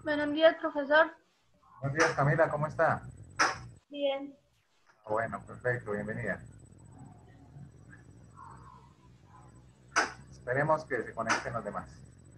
Buenos días, profesor. Buenos días, Camila, ¿cómo está? Bien. Bueno, perfecto, bienvenida. Esperemos que se conecten los demás.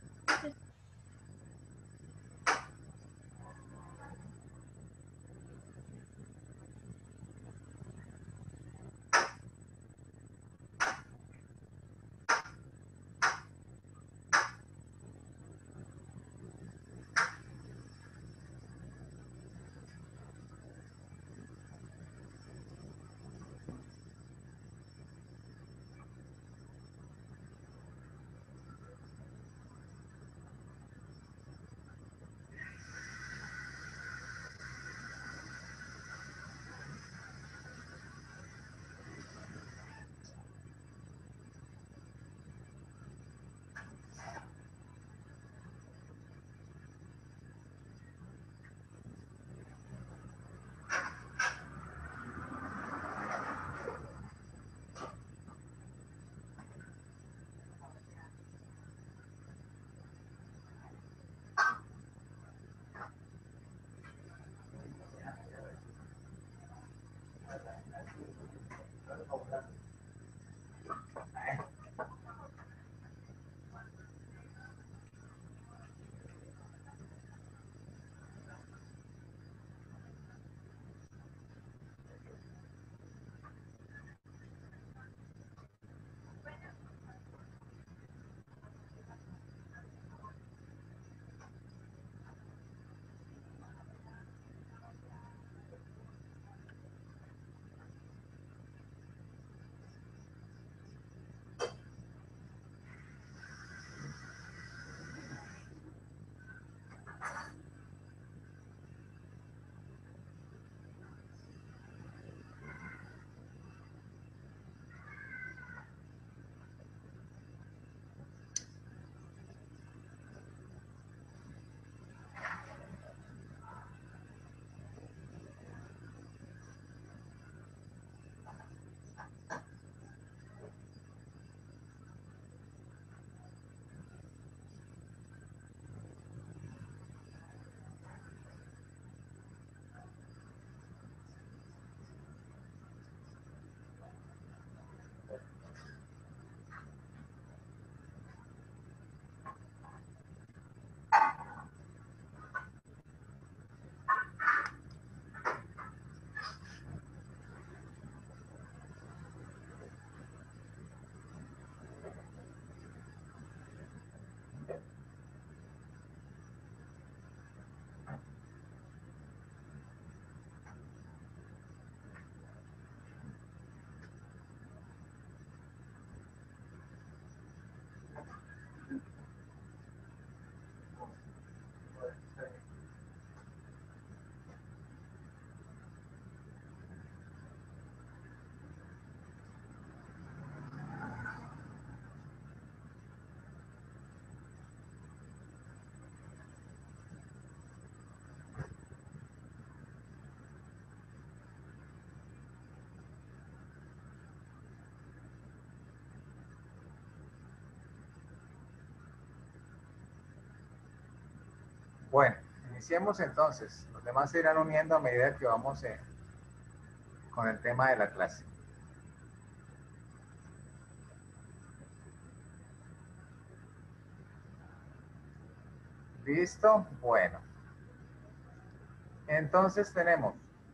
Bueno, iniciemos entonces. Los demás se irán uniendo a medida que vamos con el tema de la clase. ¿Listo? Bueno. Entonces tenemos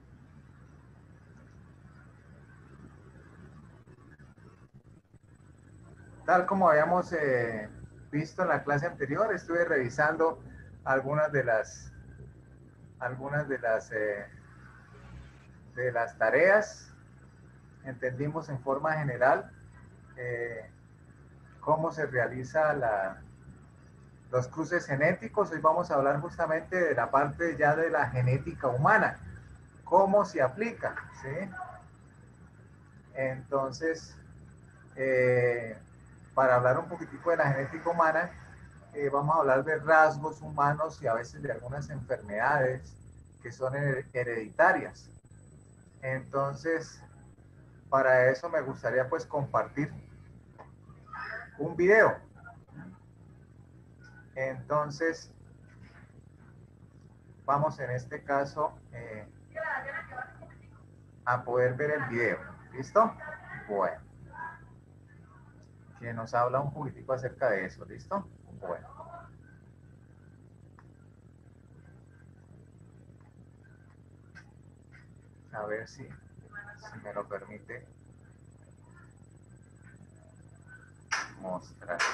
tal como habíamos visto en la clase anterior, estuve revisando algunas de las algunas de las tareas. Entendimos en forma general eh, cómo se realiza los cruces genéticos. Hoy vamos a hablar justamente de la parte ya de la genética humana, cómo se aplica, ¿sí? Entonces, eh, para hablar un poquitico de la genética humana, vamos a hablar de rasgos humanos y a veces de algunas enfermedades que son hereditarias. Entonces, para eso me gustaría pues compartir un video. Entonces, vamos en este caso a poder ver el video. ¿Listo? Bueno. Que nos habla un poquitico acerca de eso. ¿Listo? Bueno. A ver si me lo permite mostrar.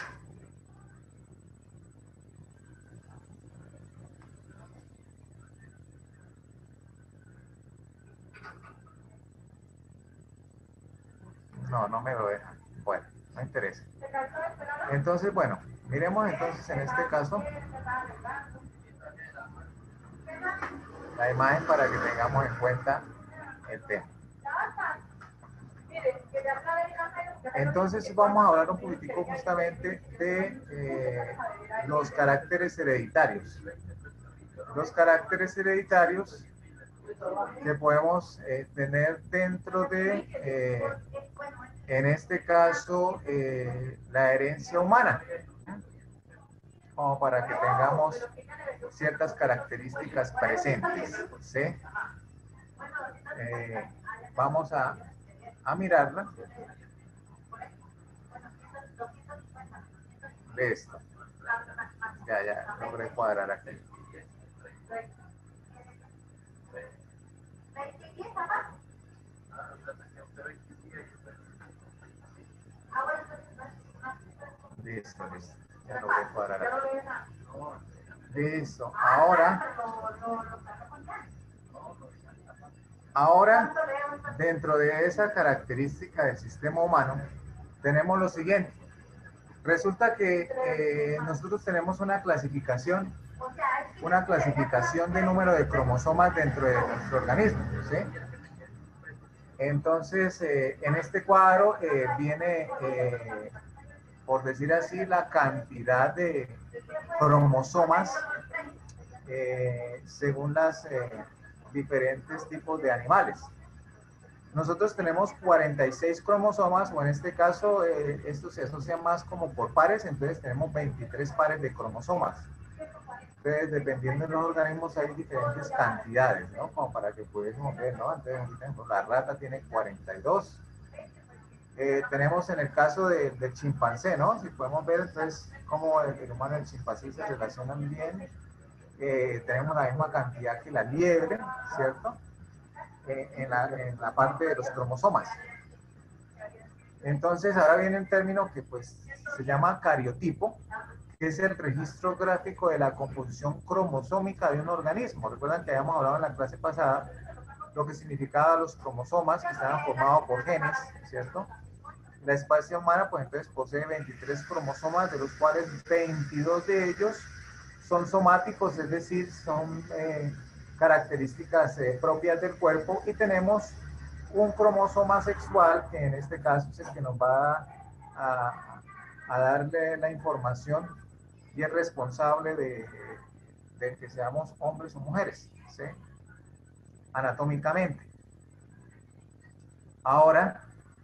No me lo deja. Bueno, no interesa. Entonces, bueno, miremos entonces en este caso la imagen para que tengamos en cuenta el tema. Entonces vamos a hablar un poquitico justamente de los caracteres hereditarios. Los caracteres hereditarios que podemos tener dentro de, en este caso, la herencia humana, como para que tengamos ciertas características presentes, ¿sí? Vamos a mirarla. Listo. Ya logré cuadrar aquí. Listo. Ya logré cuadrar aquí. Listo. Ahora, dentro de esa característica del sistema humano, tenemos lo siguiente. Resulta que nosotros tenemos una clasificación de número de cromosomas dentro de nuestro organismo, ¿sí? Entonces, en este cuadro viene, por decir así, la cantidad de cromosomas según las diferentes tipos de animales. Nosotros tenemos 46 cromosomas, o en este caso, esto se asocia más como por pares, entonces tenemos 23 pares de cromosomas. Entonces, dependiendo de los organismos, hay diferentes cantidades, ¿no? Como para que pudiésemos ver, ¿no? Entonces, por ejemplo, la rata tiene 42. Tenemos en el caso del chimpancé, ¿no? Si podemos ver, entonces, cómo el humano y el chimpancé se relacionan bien. Tenemos la misma cantidad que la liebre, ¿cierto? En la parte de los cromosomas. Entonces, ahora viene un término que pues se llama cariotipo, que es el registro gráfico de la composición cromosómica de un organismo. Recuerdan que habíamos hablado en la clase pasada lo que significaba los cromosomas, que estaban formados por genes, ¿cierto? La especie humana, pues entonces posee 23 cromosomas, de los cuales 22 de ellos son somáticos, es decir, son características propias del cuerpo, y tenemos un cromosoma sexual, que en este caso es el que nos va a darle la información y es responsable de que seamos hombres o mujeres, ¿sí? Anatómicamente. Ahora,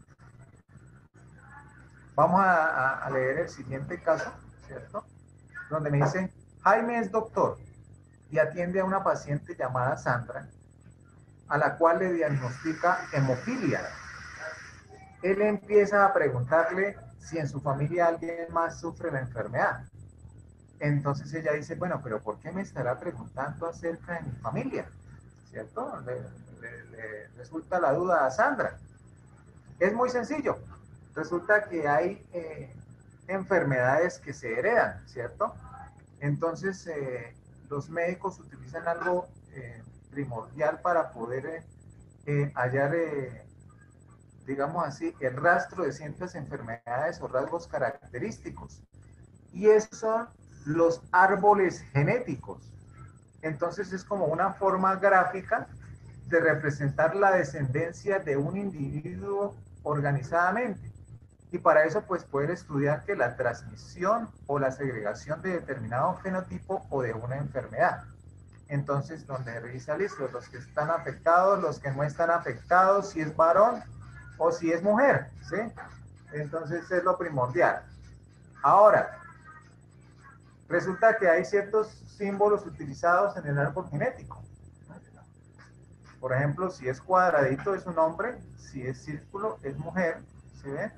vamos a leer el siguiente caso, ¿cierto? Donde me dice, Jaime es doctor y atiende a una paciente llamada Sandra, a la cual le diagnostica hemofilia. Él empieza a preguntarle si en su familia alguien más sufre la enfermedad. Entonces ella dice, bueno, pero ¿por qué me estará preguntando acerca de mi familia? ¿Cierto? Le resulta la duda a Sandra. Es muy sencillo. Resulta que hay enfermedades que se heredan, ¿cierto? Entonces, los médicos utilizan algo primordial para poder hallar, digamos así, el rastro de ciertas enfermedades o rasgos característicos. Y esos son los árboles genéticos. Entonces, es como una forma gráfica de representar la descendencia de un individuo organizadamente. Y para eso, pues, poder estudiar que la transmisión o la segregación de determinado fenotipo o de una enfermedad. Entonces, donde revisa listo, los que están afectados, los que no están afectados, si es varón o si es mujer, ¿sí? Entonces, es lo primordial. Ahora, Resulta que hay ciertos símbolos utilizados en el árbol genético. Por ejemplo, si es cuadradito es un hombre, si es círculo es mujer. ¿Sí ven?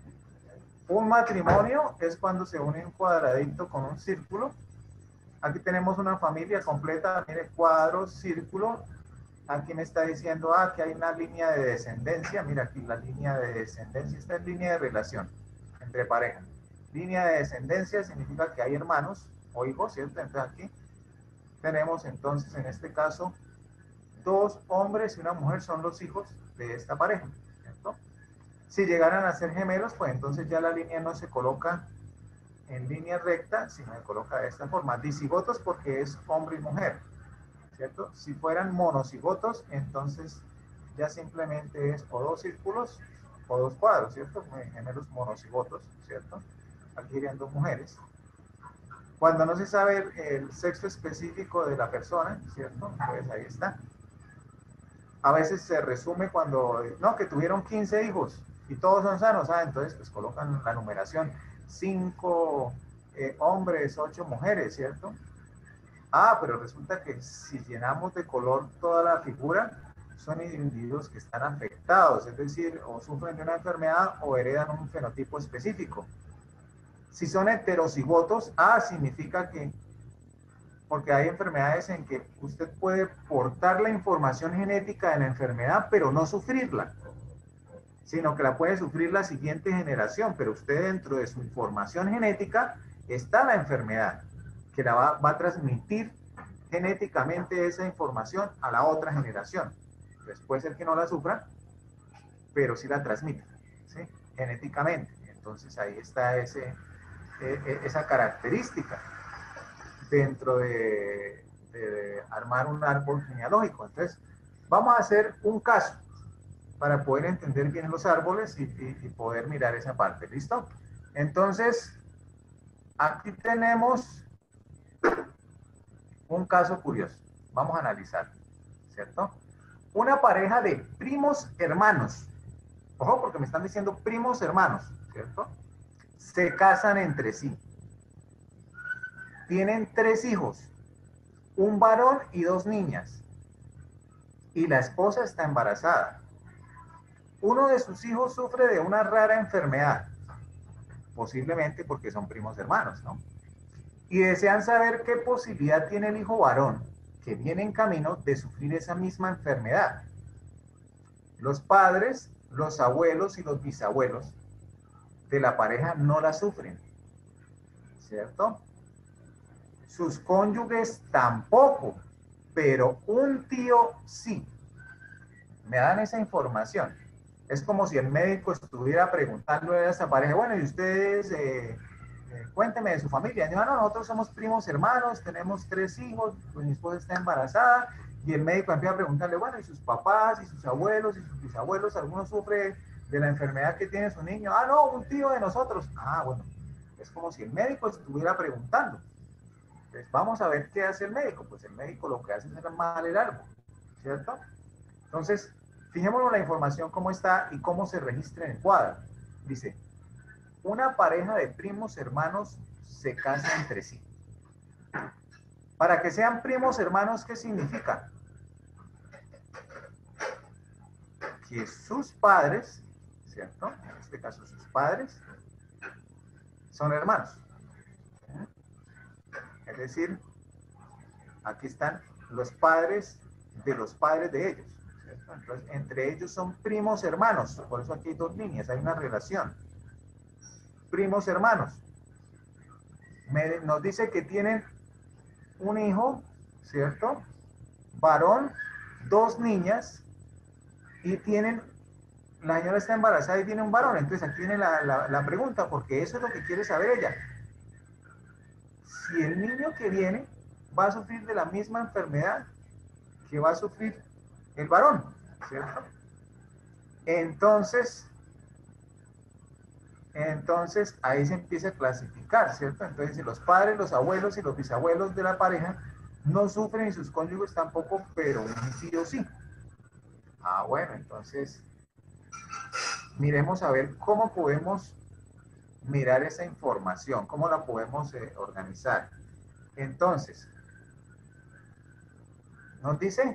Un matrimonio es cuando se une un cuadradito con un círculo. Aquí tenemos una familia completa, mire, cuadro, círculo. Aquí me está diciendo, que hay una línea de descendencia. Mira aquí la línea de descendencia. Esta es línea de relación entre parejas. Línea de descendencia significa que hay hermanos o hijos, ¿cierto? Entonces aquí tenemos entonces, en este caso, 2 hombres y una mujer son los hijos de esta pareja, ¿cierto? Si llegaran a ser gemelos, pues entonces ya la línea no se coloca en línea recta, sino se coloca de esta forma. Dicigotos porque es hombre y mujer, ¿cierto? Si fueran monocigotos, entonces ya simplemente es o 2 círculos o 2 cuadros, ¿cierto? Gemelos monocigotos, ¿cierto? Aquí irían 2 mujeres. Cuando no se sabe el sexo específico de la persona, ¿cierto? Pues ahí está. A veces se resume cuando, no, que tuvieron 15 hijos y todos son sanos, entonces pues colocan la numeración, 5 hombres, 8 mujeres, ¿cierto? Pero resulta que si llenamos de color toda la figura, son individuos que están afectados, es decir, o sufren de una enfermedad o heredan un fenotipo específico. Si son heterocigotos, significa que, porque hay enfermedades en que usted puede portar la información genética de la enfermedad, pero no sufrirla, sino que la puede sufrir la siguiente generación, pero usted dentro de su información genética está la enfermedad, que la va a transmitir genéticamente esa información a la otra generación. Después el que no la sufra, pero sí la transmite, ¿sí? Genéticamente. Entonces ahí está esa característica dentro de armar un árbol genealógico. Entonces, vamos a hacer un caso para poder entender bien los árboles y poder mirar esa parte. ¿Listo? Entonces, aquí tenemos un caso curioso. Vamos a analizar, ¿cierto? Una pareja de primos hermanos. Ojo, porque me están diciendo primos hermanos, ¿cierto? Se casan entre sí. Tienen 3 hijos, un varón y 2 niñas. Y la esposa está embarazada. Uno de sus hijos sufre de una rara enfermedad, posiblemente porque son primos hermanos, ¿no? Y desean saber qué posibilidad tiene el hijo varón, que viene en camino de sufrir esa misma enfermedad. Los padres, los abuelos y los bisabuelos de la pareja no la sufren, ¿cierto? Sus cónyuges tampoco, pero un tío sí. Me dan esa información. Es como si el médico estuviera preguntando a esa pareja, bueno, y ustedes, cuénteme de su familia. No, nosotros somos primos hermanos, tenemos 3 hijos, pues mi esposa está embarazada, y el médico empieza a preguntarle, bueno, y sus papás, y sus abuelos, y sus bisabuelos, ¿alguno sufre de la enfermedad que tiene su niño? No, un tío de nosotros. Bueno, es como si el médico estuviera preguntando. Entonces, vamos a ver qué hace el médico. Pues el médico lo que hace es armar el árbol, ¿cierto? Entonces, fijémonos en la información cómo está y cómo se registra en el cuadro. Dice, una pareja de primos hermanos se casa entre sí. Para que sean primos hermanos, ¿qué significa? Que sus padres, ¿cierto? En este caso, sus padres son hermanos. Es decir, aquí están los padres de ellos, ¿cierto? Entonces, entre ellos son primos hermanos, por eso aquí hay 2 líneas, hay una relación. Primos hermanos. Nos dice que tienen un hijo, ¿cierto? Varón, 2 niñas, y la señora está embarazada y tiene un varón. Entonces aquí viene la pregunta, porque eso es lo que quiere saber ella. Si el niño que viene va a sufrir de la misma enfermedad que va a sufrir el varón, ¿cierto? Entonces ahí se empieza a clasificar, ¿cierto? Entonces si los padres, los abuelos y los bisabuelos de la pareja no sufren y sus cónyuges tampoco, pero un tío sí. Bueno, entonces miremos a ver cómo podemos mirar esa información, cómo la podemos organizar. Entonces, nos dice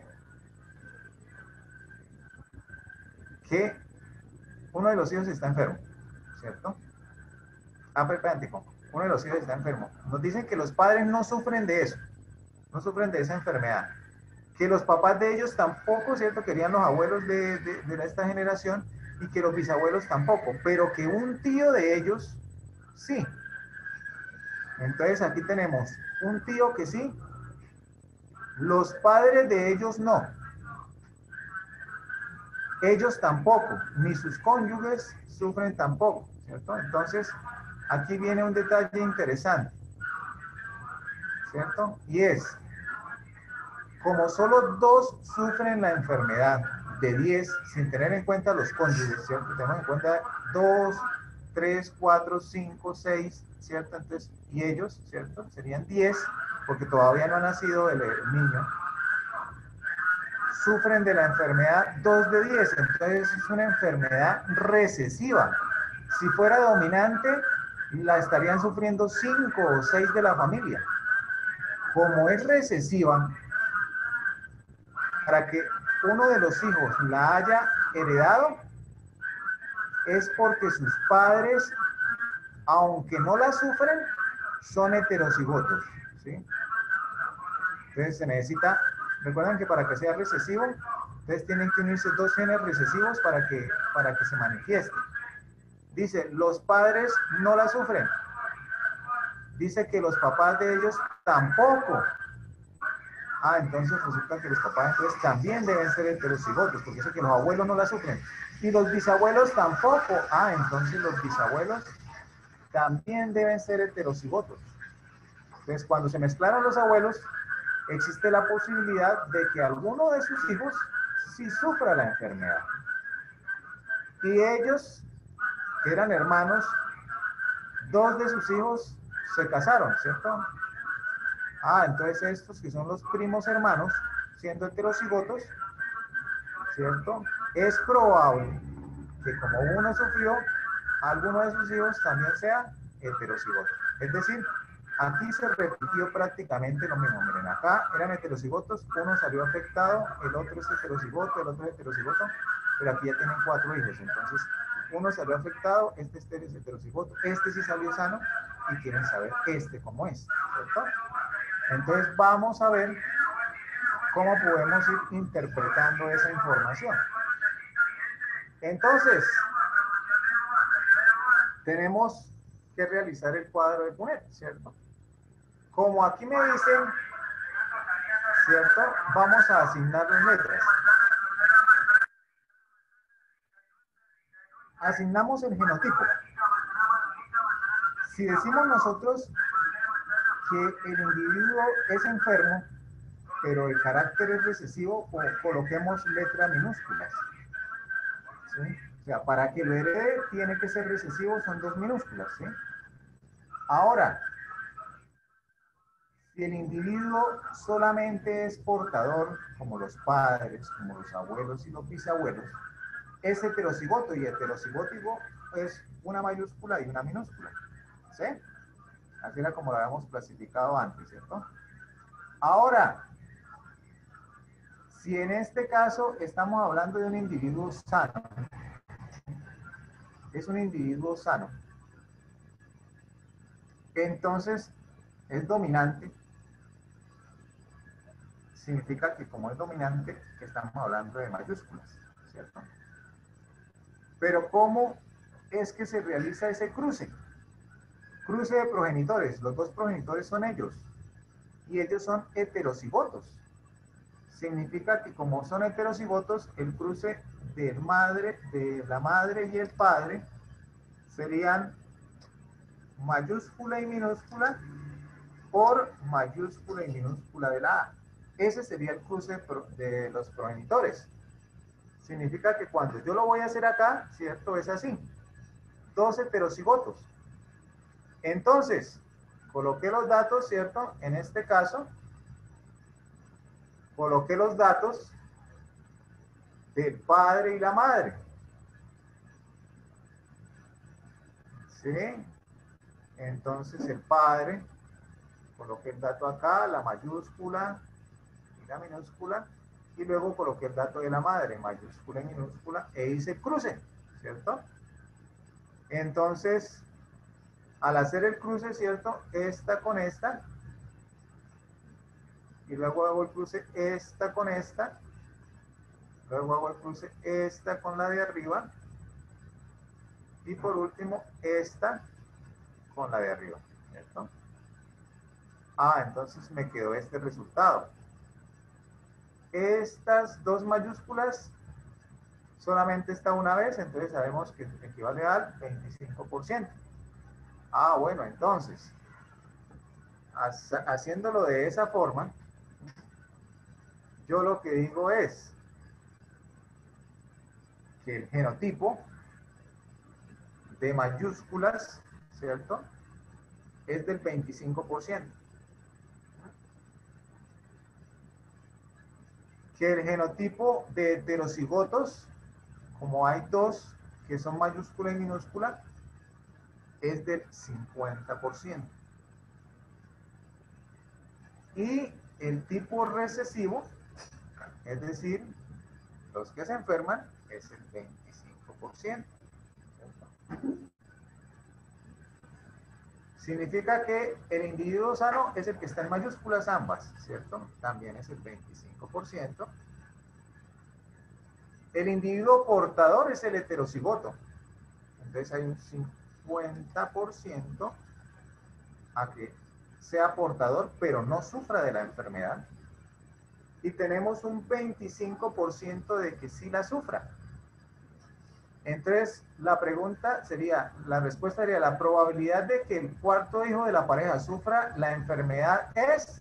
que uno de los hijos está enfermo, ¿cierto? Espérate, uno de los hijos está enfermo. Nos dicen que los padres no sufren de eso, no sufren de esa enfermedad. Que los papás de ellos tampoco, ¿cierto? Querían los abuelos de esta generación y que los bisabuelos tampoco, pero que un tío de ellos sí. Entonces aquí tenemos un tío que sí, los padres de ellos no. Ellos tampoco, ni sus cónyuges sufren tampoco, ¿cierto? Entonces, aquí viene un detalle interesante, ¿cierto? Y es, como solo 2 sufren la enfermedad de 10, sin tener en cuenta los cónyuges, ¿cierto? Tenemos en cuenta 2, 3, 4, 5, 6, ¿cierto? Entonces, y ellos, ¿cierto? Serían 10, porque todavía no ha nacido el niño. Sufren de la enfermedad 2 de 10, entonces es una enfermedad recesiva. Si fuera dominante, la estarían sufriendo 5 o 6 de la familia. Como es recesiva, para que uno de los hijos la haya heredado, es porque sus padres, aunque no la sufren, son heterocigotos, ¿sí? Entonces se necesita, recuerdan que para que sea recesivo, entonces tienen que unirse 2 genes recesivos para que se manifieste. Dice, los padres no la sufren. Dice que los papás de ellos tampoco. Entonces resulta que los papás entonces también deben ser heterocigotos, porque dice que los abuelos no la sufren. Y los bisabuelos tampoco. Entonces los bisabuelos también deben ser heterocigotos. Entonces cuando se mezclaron los abuelos, existe la posibilidad de que alguno de sus hijos sí sufra la enfermedad. Y ellos, que eran hermanos, 2 de sus hijos se casaron, ¿cierto? Entonces estos que son los primos hermanos, siendo heterocigotos, ¿cierto? Es probable que como uno sufrió, alguno de sus hijos también sea heterocigoto. Es decir, aquí se repitió prácticamente lo mismo. Miren, acá eran heterocigotos, uno salió afectado, el otro es heterocigoto, el otro es heterocigoto, pero aquí ya tienen 4 hijos. Entonces, uno salió afectado, este es heterocigoto, este sí salió sano y quieren saber este cómo es, ¿cierto? Entonces, vamos a ver cómo podemos ir interpretando esa información. Entonces, tenemos que realizar el cuadro de Punnett, ¿cierto? Como aquí me dicen, ¿cierto? Vamos a asignar las letras. Asignamos el genotipo. Si decimos nosotros que el individuo es enfermo, pero el carácter es recesivo, coloquemos letras minúsculas, ¿sí? O sea, para que lo herede tiene que ser recesivo, son 2 minúsculas, ¿sí? Ahora, si el individuo solamente es portador, como los padres, como los abuelos y los bisabuelos, es heterocigoto, y heterocigótico es una mayúscula y una minúscula, ¿sí? Así era como lo habíamos clasificado antes, ¿cierto? Ahora, si en este caso estamos hablando de un individuo sano, es un individuo sano, entonces es dominante, significa que como es dominante, estamos hablando de mayúsculas, ¿cierto? Pero ¿cómo es que se realiza ese cruce? Cruce de progenitores, los 2 progenitores son ellos, y ellos son heterocigotos. Significa que como son heterocigotos, el cruce de la madre y el padre serían mayúscula y minúscula por mayúscula y minúscula de la A. Ese sería el cruce de los progenitores. Significa que cuando yo lo voy a hacer acá, ¿cierto? Es así. 2 heterocigotos. Entonces, coloqué los datos, ¿cierto? En este caso, coloqué los datos del padre y la madre. ¿Sí? Entonces el padre Coloqué el dato acá, la mayúscula y la minúscula, y luego coloqué el dato de la madre, mayúscula y minúscula, e hice el cruce, ¿cierto? Entonces, al hacer el cruce, ¿cierto? Esta con esta, y luego hago el cruce esta con esta, luego hago el cruce esta con la de arriba, y por último esta con la de arriba, ¿cierto? Entonces me quedó este resultado. Estas dos mayúsculas solamente está una vez, entonces sabemos que equivale al 25%. Bueno, entonces, haciéndolo de esa forma, yo lo que digo es que el genotipo de mayúsculas, ¿cierto?, es del 25%. Que el genotipo de heterocigotos, como hay dos que son mayúscula y minúscula, es del 50%. Y el tipo recesivo, es decir, los que se enferman, es el 25%. Significa que el individuo sano es el que está en mayúsculas ambas, ¿cierto? También es el 25%. El individuo portador es el heterocigoto. Entonces hay un 50% a que sea portador, pero no sufra de la enfermedad. Y tenemos un 25% de que sí la sufra. Entonces, la respuesta sería, la probabilidad de que el cuarto hijo de la pareja sufra la enfermedad es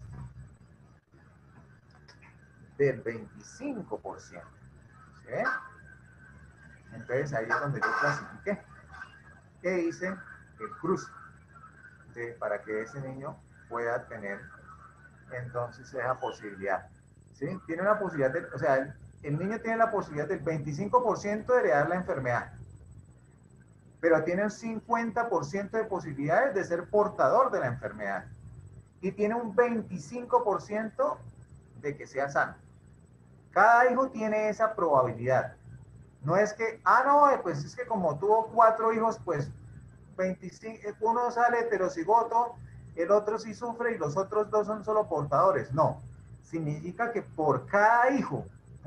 del 25%. ¿Sí? Entonces, ahí es donde yo clasifiqué. E hice el cruce para que ese niño pueda tener entonces esa posibilidad. ¿Sí? Tiene una posibilidad o sea, el niño tiene la posibilidad del 25% de heredar la enfermedad, pero tiene un 50% de posibilidades de ser portador de la enfermedad y tiene un 25% de que sea sano. Cada hijo tiene esa probabilidad. No es que, no, pues es que como tuvo 4 hijos, pues 25, uno sale heterocigoto, el otro sí sufre y los otros 2 son solo portadores. No, significa que por cada hijo,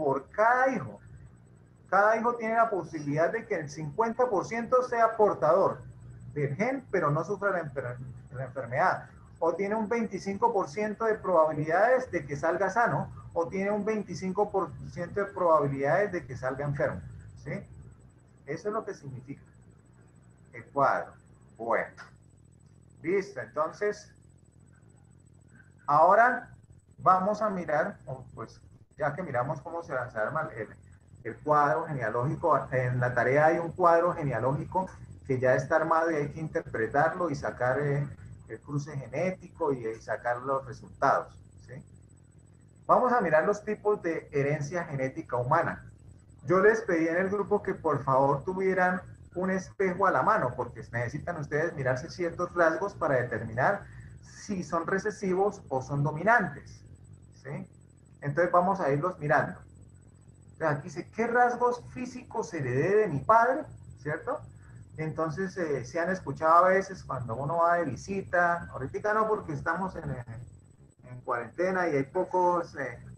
cada hijo tiene la posibilidad de que el 50% sea portador del gen, pero no sufra la enfermedad. O tiene un 25% de probabilidades de que salga sano, o tiene un 25% de probabilidades de que salga enfermo. ¿Sí? Eso es lo que significa el cuadro. Bueno, listo. Entonces, ahora vamos a mirar, pues ya que miramos cómo se arma el cuadro genealógico, en la tarea hay un cuadro genealógico que ya está armado y hay que interpretarlo y sacar el cruce genético y sacar los resultados. ¿Sí? Vamos a mirar los tipos de herencia genética humana. Yo les pedí en el grupo que por favor tuvieran un espejo a la mano, porque necesitan ustedes mirarse ciertos rasgos para determinar si son recesivos o son dominantes. ¿Sí? Entonces vamos a irlos mirando. Aquí dice, ¿qué rasgos físicos heredé de mi padre? ¿Cierto? Entonces se han escuchado a veces cuando uno va de visita, ahorita no porque estamos en cuarentena y hay pocas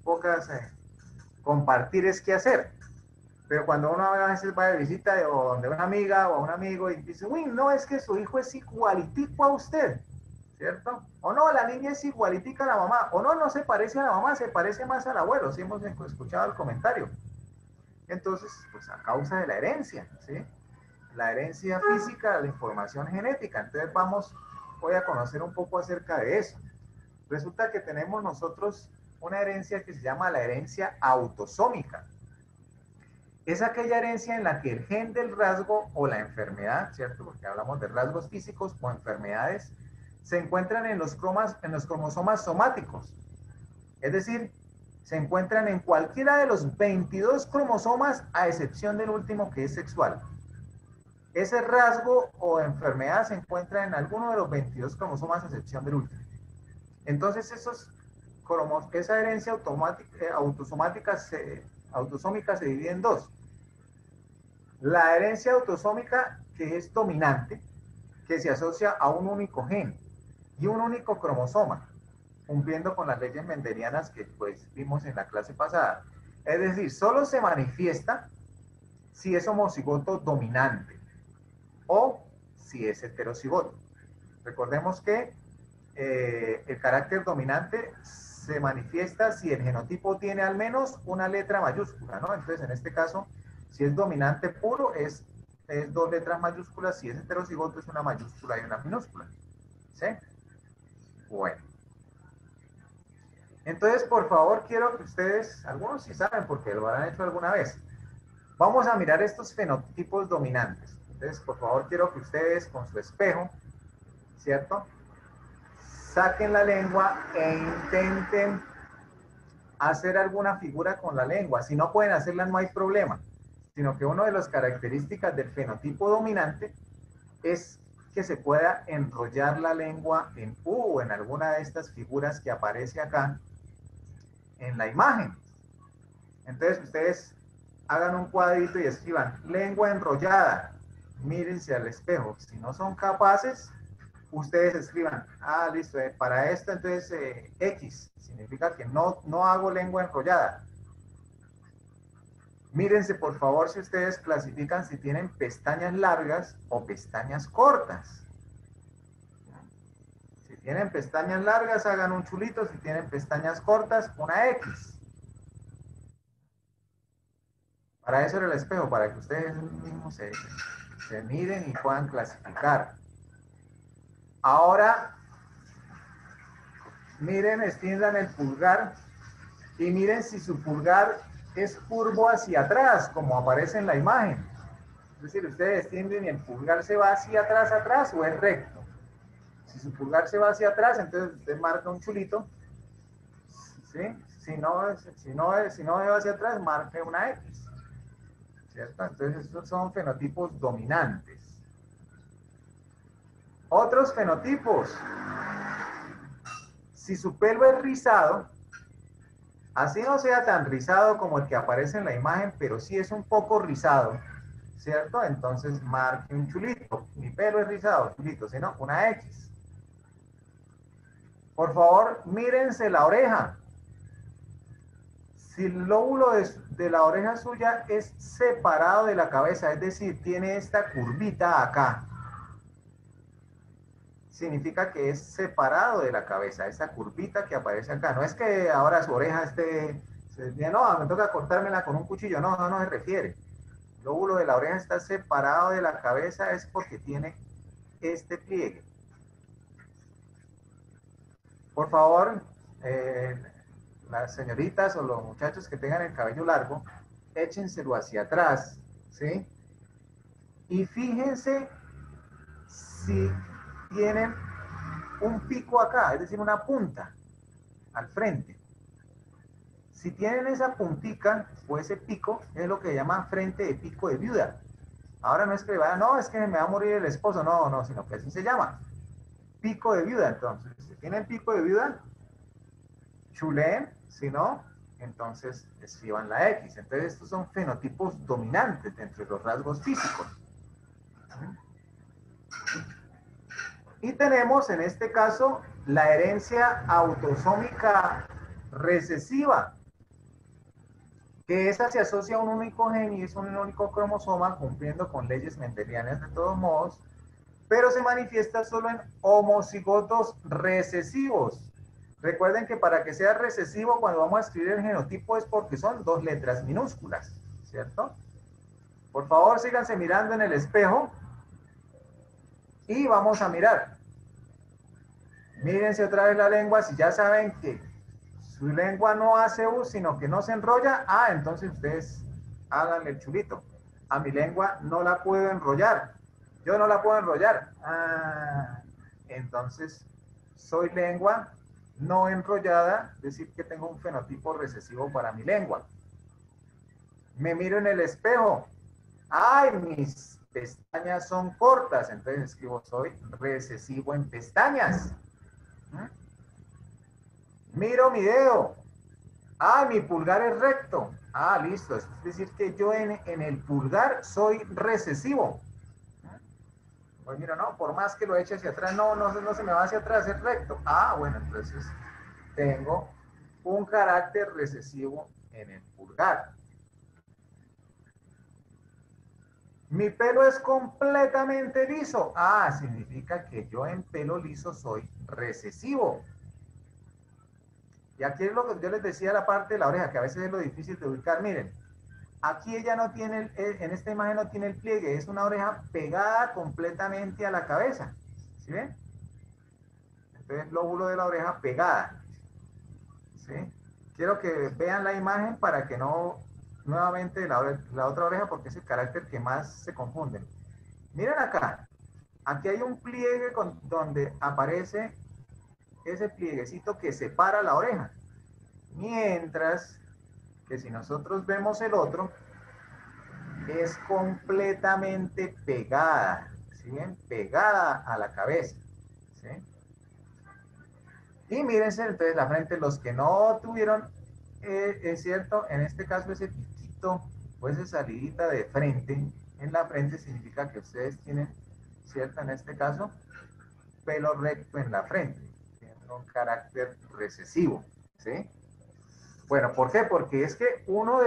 compartires que hacer. Pero cuando uno a veces va de visita o donde una amiga o un amigo y dice, uy, no, es que su hijo es igualitico a usted, ¿cierto? O no, la niña es igualitica a la mamá, o no, no se parece a la mamá, se parece más al abuelo, si hemos escuchado el comentario. Entonces, pues a causa de la herencia, ¿sí? La herencia física, la información genética. Entonces voy a conocer un poco acerca de eso. Resulta que tenemos nosotros una herencia que se llama la herencia autosómica. Es aquella herencia en la que el gen del rasgo o la enfermedad, ¿cierto? Porque hablamos de rasgos físicos o enfermedades, se encuentran en los cromosomas somáticos. Es decir, se encuentran en cualquiera de los 22 cromosomas a excepción del último que es sexual. Ese rasgo o enfermedad se encuentra en alguno de los 22 cromosomas a excepción del último. Entonces esa herencia autosómica se divide en dos. La herencia autosómica, que es dominante, que se asocia a un único gen y un único cromosoma, cumpliendo con las leyes mendelianas que pues vimos en la clase pasada. Es decir, solo se manifiesta si es homocigoto dominante o si es heterocigoto. Recordemos que el carácter dominante se manifiesta si el genotipo tiene al menos una letra mayúscula, ¿no? Entonces, en este caso, si es dominante puro, es dos letras mayúsculas. Si es heterocigoto, es una mayúscula y una minúscula. ¿Sí? Bueno. Entonces, por favor, quiero que ustedes, algunos sí saben porque lo habrán hecho alguna vez, vamos a mirar estos fenotipos dominantes. Entonces, por favor, quiero que ustedes con su espejo, ¿cierto?, saquen la lengua e intenten hacer alguna figura con la lengua. Si no pueden hacerla, no hay problema, sino que una de las características del fenotipo dominante es que se pueda enrollar la lengua en U o en alguna de estas figuras que aparece acá en la imagen. Entonces ustedes hagan un cuadrito y escriban lengua enrollada, mírense al espejo. Si no son capaces, ustedes escriban, listo, para esto entonces X, significa que no hago lengua enrollada. Mírense por favor si ustedes clasifican si tienen pestañas largas o pestañas cortas. Si tienen pestañas largas, hagan un chulito. Si tienen pestañas cortas, una X. Para eso era el espejo, para que ustedes mismos se miren y puedan clasificar. Ahora, miren, extiendan el pulgar y miren si su pulgar es curvo hacia atrás, como aparece en la imagen. Es decir, ustedes extienden y el pulgar se va hacia atrás o es recto. Si su pulgar se va hacia atrás, entonces usted marca un chulito. ¿Sí? Si no va hacia atrás, marque una X. ¿Cierto? Entonces estos son fenotipos dominantes. Otros fenotipos. Si su pelo es rizado, así no sea tan rizado como el que aparece en la imagen, pero sí es un poco rizado, ¿cierto? Entonces marque un chulito. Mi pelo es rizado, chulito, si no, una X. Por favor, mírense la oreja. Si el lóbulo de la oreja suya es separado de la cabeza, es decir, tiene esta curvita acá, significa que es separado de la cabeza, esa curvita que aparece acá. No es que ahora su oreja no, me toca cortármela con un cuchillo. No se refiere. El lóbulo de la oreja está separado de la cabeza, es porque tiene este pliegue. Por favor, las señoritas o los muchachos que tengan el cabello largo, échenselo hacia atrás, ¿sí? Y fíjense si tienen un pico acá, es decir, una punta al frente. Si tienen esa puntica o ese pico, es lo que llaman frente de pico de viuda. Ahora no es que vayan, no, es que me va a morir el esposo, no, sino que así se llama. Pico de viuda, entonces. Si tienen pico de viuda, chuleen, si no, entonces escriban la X. Entonces estos son fenotipos dominantes dentro de los rasgos físicos. Y tenemos en este caso la herencia autosómica recesiva, que esa se asocia a un único gen y es un único cromosoma, cumpliendo con leyes mendelianas de todos modos, pero se manifiesta solo en homocigotos recesivos. Recuerden que para que sea recesivo, cuando vamos a escribir el genotipo es porque son dos letras minúsculas, ¿cierto? Por favor, síganse mirando en el espejo y vamos a mirar. Mírense otra vez la lengua. Si ya saben que su lengua no hace U, sino que no se enrolla, entonces ustedes háganle el chulito. A mi lengua no la puedo enrollar. Yo no la puedo enrollar. Entonces soy lengua no enrollada, es decir, que tengo un fenotipo recesivo para mi lengua. Me miro en el espejo. Mis pestañas son cortas, entonces escribo soy recesivo en pestañas. Miro mi dedo. Ah, mi pulgar es recto. Ah, listo. Es decir, que yo en el pulgar soy recesivo. Pues mira, no, por más que lo eche hacia atrás, no se me va hacia atrás, es recto. Ah, bueno, entonces tengo un carácter recesivo en el pulgar. Mi pelo es completamente liso. Ah, significa que yo en pelo liso soy recesivo. Y aquí es lo que yo les decía, la parte de la oreja, que a veces es lo difícil de ubicar. Miren, aquí ella no tiene, en esta imagen no tiene el pliegue, es una oreja pegada completamente a la cabeza. ¿Sí ven? Entonces el lóbulo de la oreja pegada. ¿Sí? Quiero que vean la imagen para que no, nuevamente la otra oreja, porque es el carácter que más se confunde. Miren acá, aquí hay un pliegue donde aparece ese plieguecito que separa la oreja. Mientras que si nosotros vemos el otro, es completamente pegada, ¿sí ven? Pegada a la cabeza, ¿sí? Y mírense entonces la frente, los que no tuvieron, es cierto, en este caso ese piquito o esa salidita de frente en la frente significa que ustedes tienen, cierto, en este caso, pelo recto en la frente, tienen un carácter recesivo, ¿sí? Bueno, ¿por qué? Porque es que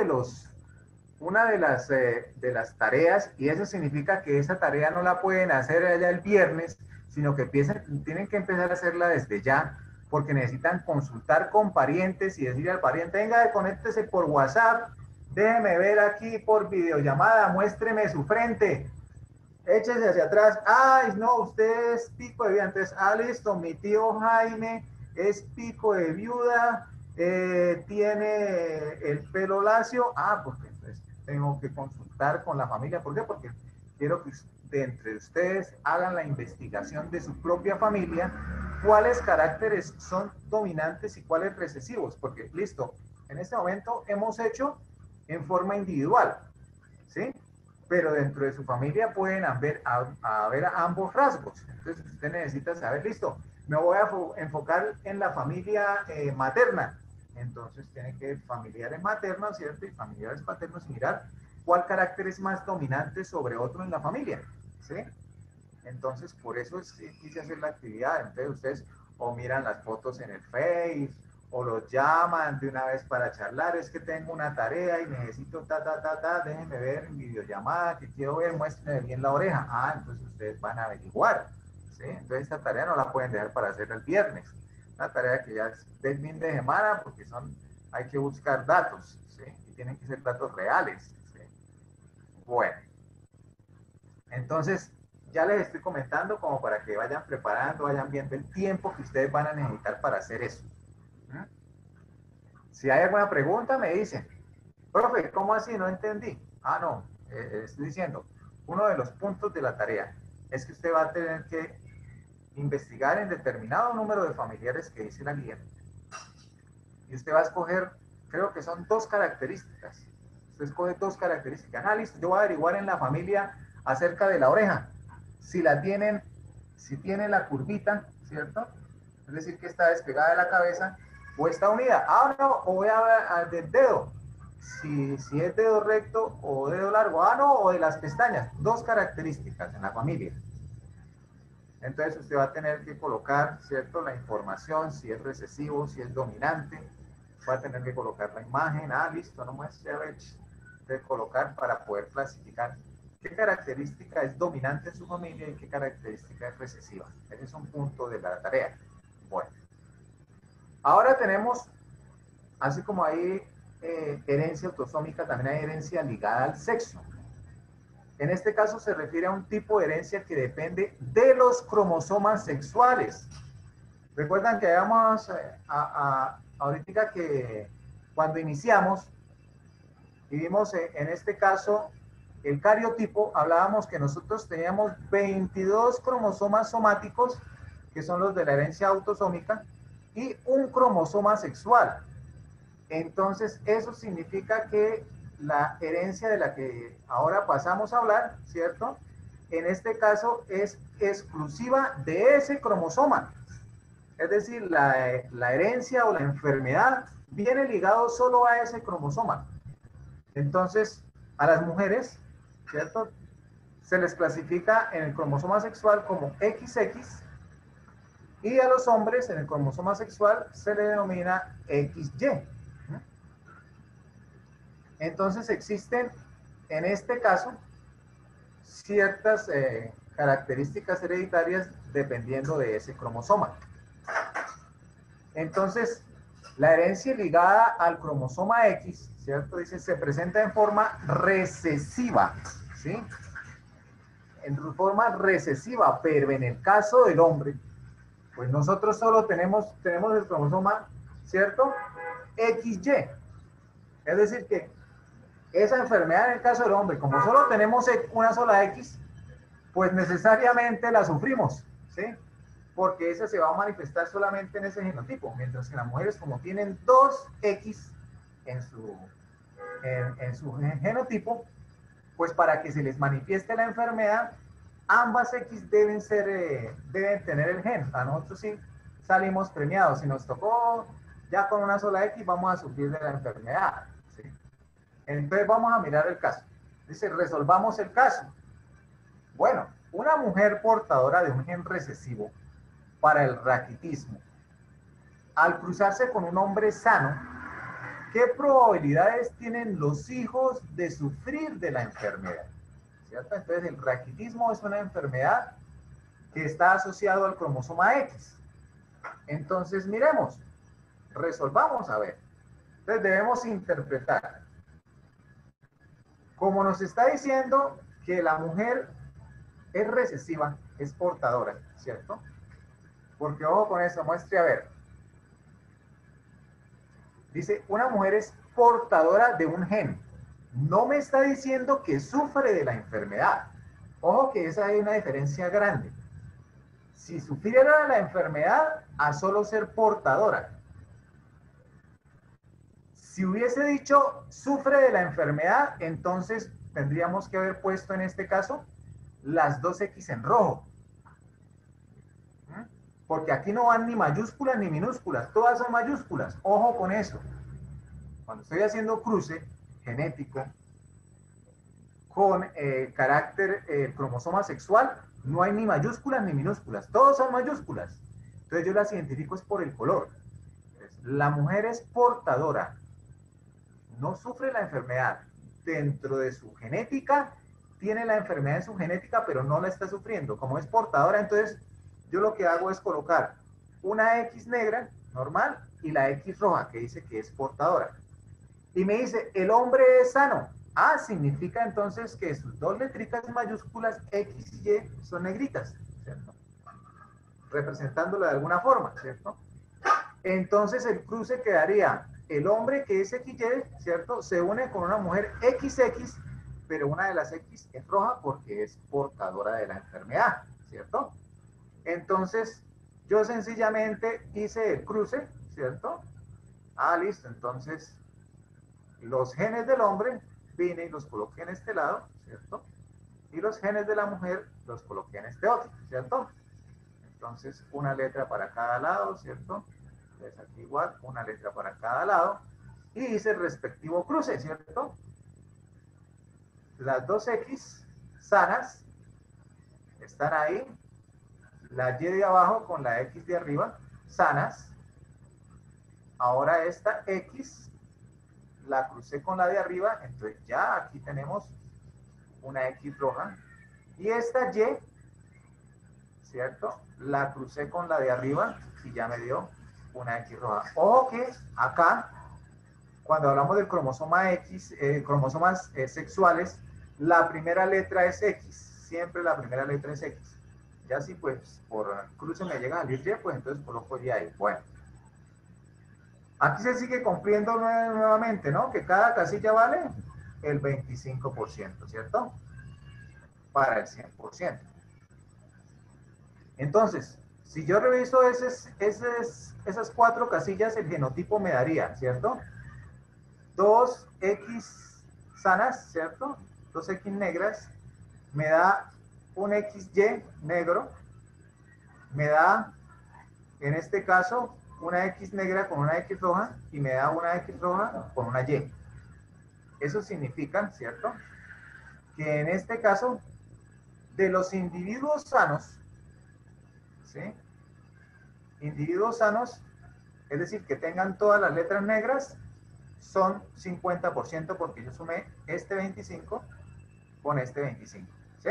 una de las tareas, y eso significa que esa tarea no la pueden hacer allá el viernes, sino que tienen que empezar a hacerla desde ya, porque necesitan consultar con parientes y decirle al pariente, venga, conéctese por WhatsApp, déjeme ver aquí por videollamada, muéstreme su frente, échese hacia atrás, ay, no, usted es pico de viuda, entonces, ah, listo, mi tío Jaime es pico de viuda, tiene el pelo lacio, ah, porque entonces tengo que consultar con la familia, ¿por qué? Porque quiero que de entre ustedes hagan la investigación de su propia familia, cuáles caracteres son dominantes y cuáles recesivos, porque listo, en este momento hemos hecho en forma individual, ¿sí? Pero dentro de su familia pueden haber ambos rasgos. Entonces usted necesita saber, listo, me voy a enfocar en la familia materna. Entonces tiene que familiares maternos, ¿cierto? Y familiares paternos, mirar cuál carácter es más dominante sobre otro en la familia, ¿sí? Entonces por eso quise hacer la actividad. Entonces ustedes o miran las fotos en el Face, o los llaman de una vez para charlar, es que tengo una tarea y necesito déjenme ver en videollamada, que quiero ver, muéstrenme bien la oreja. Ah, entonces ustedes van a averiguar, ¿sí? Entonces esta tarea no la pueden dejar para hacer el viernes. Una tarea que ya es del fin de semana porque hay que buscar datos, ¿sí? Y tienen que ser datos reales, ¿sí? Bueno, entonces ya les estoy comentando como para que vayan preparando, vayan viendo el tiempo que ustedes van a necesitar para hacer eso. Si hay alguna pregunta, me dicen, profe, ¿cómo así? No entendí. Ah, no, estoy diciendo, uno de los puntos de la tarea es que usted va a tener que investigar en determinado número de familiares que dice la guía. Y usted va a escoger, creo que son dos características. Usted escoge dos características. Ah, listo, yo voy a averiguar en la familia acerca de la oreja. Si la tienen, si tiene la curvita, ¿cierto? Es decir, que está despegada de la cabeza o está unida. Ah, no, o voy a ver del dedo. Si es dedo recto o dedo largo. Ah, no, o de las pestañas. Dos características en la familia. Entonces usted va a tener que colocar, ¿cierto? La información, si es recesivo, si es dominante. Va a tener que colocar la imagen. Ah, listo, no muestre de colocar para poder clasificar qué característica es dominante en su familia y qué característica es recesiva. Ese es un punto de la tarea. Bueno, ahora tenemos, así como hay herencia autosómica, también hay herencia ligada al sexo. En este caso se refiere a un tipo de herencia que depende de los cromosomas sexuales. Recuerdan que habíamos ahorita que cuando iniciamos y vimos en este caso el cariotipo, hablábamos que nosotros teníamos 22 cromosomas somáticos, que son los de la herencia autosómica, y un cromosoma sexual. Entonces, eso significa que la herencia de la que ahora pasamos a hablar, ¿cierto? En este caso es exclusiva de ese cromosoma. Es decir, la herencia o la enfermedad viene ligado solo a ese cromosoma. Entonces, a las mujeres, ¿cierto? Se les clasifica en el cromosoma sexual como XX y a los hombres en el cromosoma sexual se le denomina XY. Entonces existen en este caso ciertas características hereditarias dependiendo de ese cromosoma. Entonces, la herencia ligada al cromosoma X, ¿cierto? Dice, se presenta en forma recesiva, ¿sí? En forma recesiva, pero en el caso del hombre, pues nosotros solo tenemos el cromosoma, ¿cierto? XY. Es decir, que esa enfermedad en el caso del hombre, como solo tenemos una sola X, pues necesariamente la sufrimos, ¿sí? Porque esa se va a manifestar solamente en ese genotipo, mientras que las mujeres, como tienen dos X en su genotipo, pues para que se les manifieste la enfermedad, ambas X deben tener el gen. A nosotros sí salimos premiados. Si nos tocó ya con una sola X, vamos a sufrir de la enfermedad, ¿sí? Entonces vamos a mirar el caso. Dice, resolvamos el caso. Bueno, una mujer portadora de un gen recesivo para el raquitismo, al cruzarse con un hombre sano, ¿qué probabilidades tienen los hijos de sufrir de la enfermedad? ¿Cierto? Entonces el raquitismo es una enfermedad que está asociado al cromosoma X. Entonces miremos, resolvamos a ver. Entonces debemos interpretar. Como nos está diciendo que la mujer es recesiva, es portadora, ¿cierto? Porque ojo con eso, muestre a ver. Dice, una mujer es portadora de un gen. No me está diciendo que sufre de la enfermedad. Ojo que esa es una diferencia grande. Si sufriera de la enfermedad, a solo ser portadora. Si hubiese dicho sufre de la enfermedad, entonces tendríamos que haber puesto en este caso las dos X en rojo. Porque aquí no van ni mayúsculas ni minúsculas, todas son mayúsculas. Ojo con eso. Cuando estoy haciendo cruce genético con carácter cromosoma sexual, no hay ni mayúsculas ni minúsculas, todos son mayúsculas. Entonces yo las identifico es por el color. Entonces, la mujer es portadora, no sufre la enfermedad. Dentro de su genética, tiene la enfermedad en su genética, pero no la está sufriendo. Como es portadora, entonces yo lo que hago es colocar una X negra, normal, y la X roja, que dice que es portadora. Y me dice, el hombre es sano. Ah, significa entonces que sus dos letricas mayúsculas X y Y son negritas, ¿cierto? Representándolo de alguna forma, ¿cierto? Entonces el cruce quedaría, el hombre que es XY, ¿cierto? Se une con una mujer XX, pero una de las X es roja porque es portadora de la enfermedad, ¿cierto? Entonces, yo sencillamente hice el cruce, ¿cierto? Ah, listo, entonces los genes del hombre vine y los coloqué en este lado, ¿cierto? Y los genes de la mujer los coloqué en este otro, ¿cierto? Entonces, una letra para cada lado, ¿cierto? Entonces aquí igual, una letra para cada lado. Y hice el respectivo cruce, ¿cierto? Las dos X sanas están ahí. La Y de abajo con la X de arriba, sanas. Ahora esta X la crucé con la de arriba, entonces ya aquí tenemos una X roja. Y esta Y, ¿cierto? La crucé con la de arriba y ya me dio una X roja. Ojo que acá, cuando hablamos del cromosoma X, cromosomas sexuales, la primera letra es X. Siempre la primera letra es X. Ya si pues por cruce me llega a salir Y, pues entonces coloco Y ahí. Bueno. Aquí se sigue cumpliendo nuevamente, ¿no? Que cada casilla vale el 25%, ¿cierto? Para el 100%. Entonces, si yo reviso esas cuatro casillas, el genotipo me daría, ¿cierto? Dos X sanas, ¿cierto? Dos X negras, me da un XY negro, me da en este caso, una X negra con una X roja y me da una X roja con una Y. Eso significa, ¿cierto?, que en este caso, de los individuos sanos, ¿sí? Individuos sanos, es decir, que tengan todas las letras negras, son 50% porque yo sumé este 25 con este 25, ¿sí?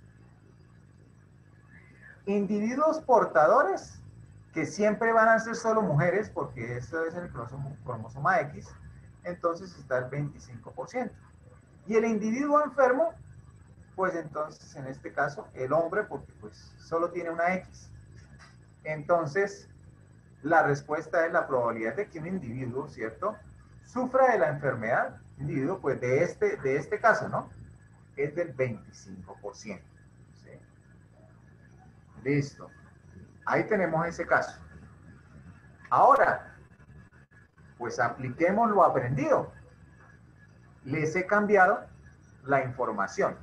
Individuos portadores, que siempre van a ser solo mujeres, porque eso es el cromosoma X, entonces está el 25%. Y el individuo enfermo, pues entonces en este caso el hombre, porque pues solo tiene una X. Entonces, la respuesta es la probabilidad de que un individuo, ¿cierto?, sufra de la enfermedad, individuo, pues de este caso, ¿no?, es del 25%. ¿Sí? Listo. Ahí tenemos ese caso. Ahora, pues apliquemos lo aprendido. Les he cambiado la información.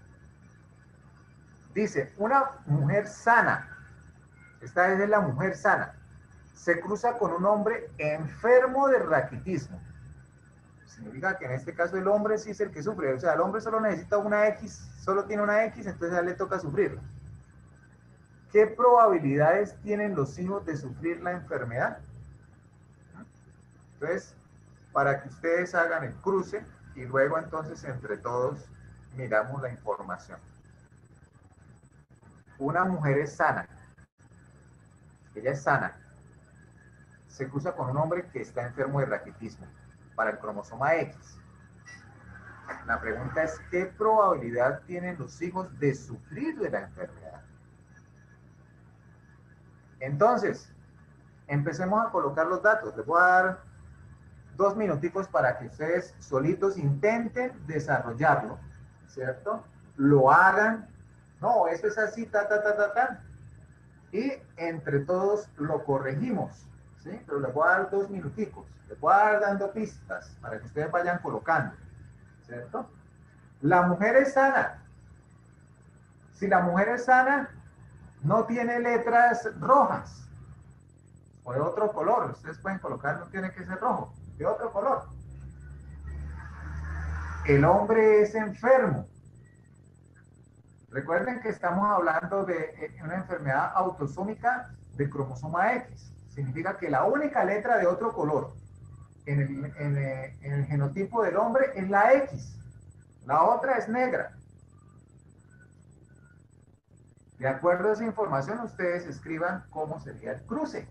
Dice, una mujer sana, esta es la mujer sana, se cruza con un hombre enfermo de raquitismo. Significa que en este caso el hombre sí es el que sufre. O sea, el hombre solo necesita una X, solo tiene una X, entonces a él le toca sufrirla. ¿Qué probabilidades tienen los hijos de sufrir la enfermedad? Entonces, para que ustedes hagan el cruce y luego entonces entre todos miramos la información. Una mujer es sana, ella es sana, se cruza con un hombre que está enfermo de raquitismo para el cromosoma X. La pregunta es, ¿qué probabilidad tienen los hijos de sufrir de la enfermedad? Entonces, empecemos a colocar los datos. Les voy a dar 2 minuticos para que ustedes solitos intenten desarrollarlo, ¿cierto? Lo hagan. No, eso es así, y entre todos lo corregimos, ¿sí? Pero les voy a dar 2 minuticos. Les voy a dar dando pistas para que ustedes vayan colocando, ¿cierto? La mujer es sana. Si la mujer es sana, no tiene letras rojas o de otro color. Ustedes pueden colocar, no tiene que ser rojo, de otro color. El hombre es enfermo. Recuerden que estamos hablando de una enfermedad autosómica de cromosoma X. Significa que la única letra de otro color en el genotipo del hombre es la X. La otra es negra. De acuerdo a esa información, ustedes escriban cómo sería el cruce.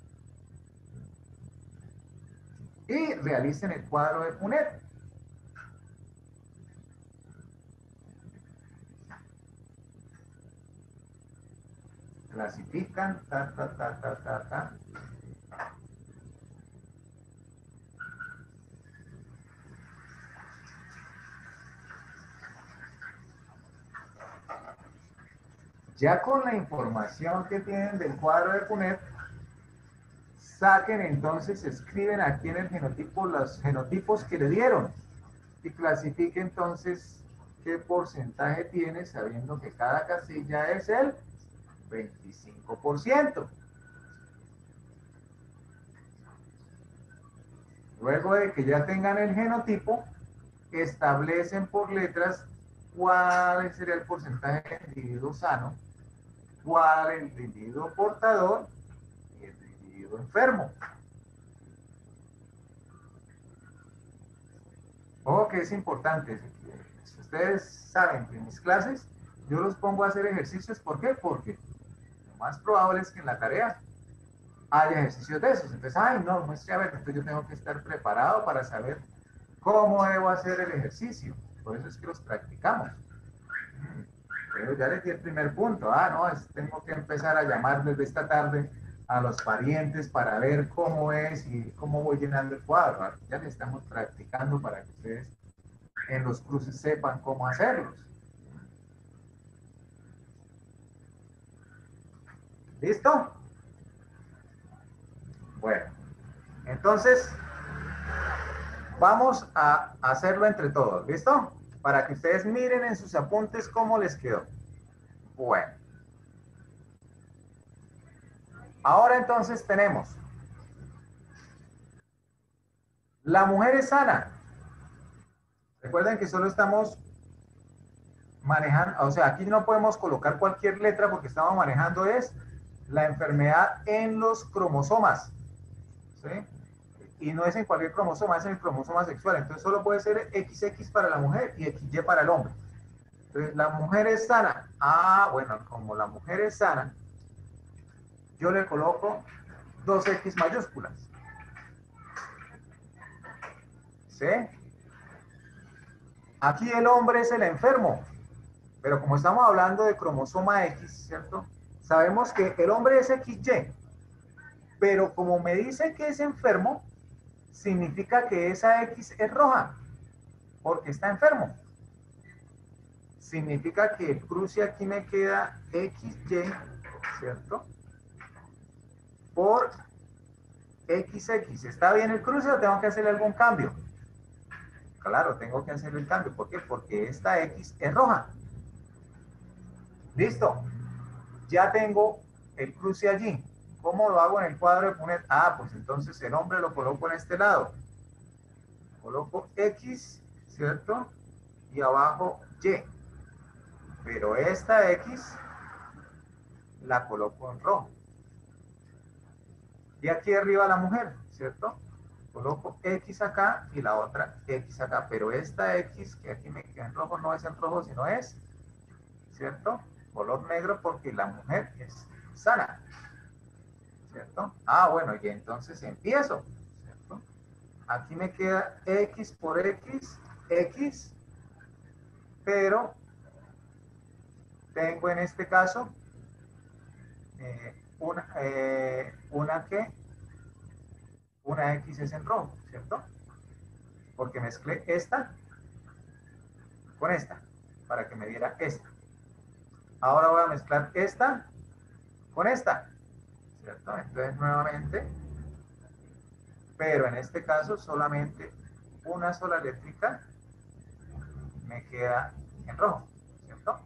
Y realicen el cuadro de Punnett. Clasifican, Ya con la información que tienen del cuadro de Punnett, saquen entonces, escriben aquí en el genotipo los genotipos que le dieron y clasifique entonces qué porcentaje tiene, sabiendo que cada casilla es el 25%. Luego de que ya tengan el genotipo, establecen por letras cuál sería el porcentaje de individuo sano, cuál el de individuo portador y el de individuo enfermo. Ojo que es importante. Si ustedes saben que en mis clases yo los pongo a hacer ejercicios. ¿Por qué? Porque lo más probable es que en la tarea haya ejercicios de esos. Entonces, ay, no, muestre a ver, entonces yo tengo que estar preparado para saber cómo debo hacer el ejercicio. Por eso es que los practicamos. Pero ya les di el primer punto. No, tengo que empezar a llamar desde esta tarde a los parientes para ver cómo es y cómo voy llenando el cuadro. Ya le estamos practicando para que ustedes en los cruces sepan cómo hacerlos. ¿Listo? Bueno, entonces vamos a hacerlo entre todos. ¿Listo? Para que ustedes miren en sus apuntes cómo les quedó. Bueno. Ahora entonces tenemos, la mujer es sana. Recuerden que solo estamos manejando, o sea, aquí no podemos colocar cualquier letra porque estamos manejando es la enfermedad en los cromosomas, ¿sí? Y no es en cualquier cromosoma, es en el cromosoma sexual. Entonces solo puede ser XX para la mujer y XY para el hombre. Entonces, la mujer es sana. Ah, bueno, como la mujer es sana, yo le coloco dos X mayúsculas. ¿Sí? Aquí el hombre es el enfermo. Pero como estamos hablando de cromosoma X, ¿cierto? Sabemos que el hombre es XY. Pero como me dice que es enfermo, significa que esa X es roja. Porque está enfermo. Significa que el cruce aquí me queda XY, ¿cierto? Por XX. ¿Está bien el cruce o tengo que hacerle algún cambio? Claro, tengo que hacer el cambio. ¿Por qué? Porque esta X es roja. Listo. Ya tengo el cruce allí. ¿Cómo lo hago en el cuadro de poner? Ah, pues entonces el hombre lo coloco en este lado. Coloco X, ¿cierto? Y abajo Y. Pero esta X la coloco en rojo. Y aquí arriba la mujer, ¿cierto? Coloco X acá y la otra X acá. Pero esta X que aquí me queda en rojo no es en rojo, sino es, ¿cierto? Color negro porque la mujer es sana, ¿cierto? Ah, bueno, y entonces empiezo, ¿cierto? Aquí me queda X por X, X, pero tengo en este caso una X es en rojo, ¿cierto? Porque mezclé esta con esta, para que me diera esta. Ahora voy a mezclar esta con esta, ¿cierto? Entonces nuevamente, pero en este caso solamente una sola eléctrica me queda en rojo, ¿cierto?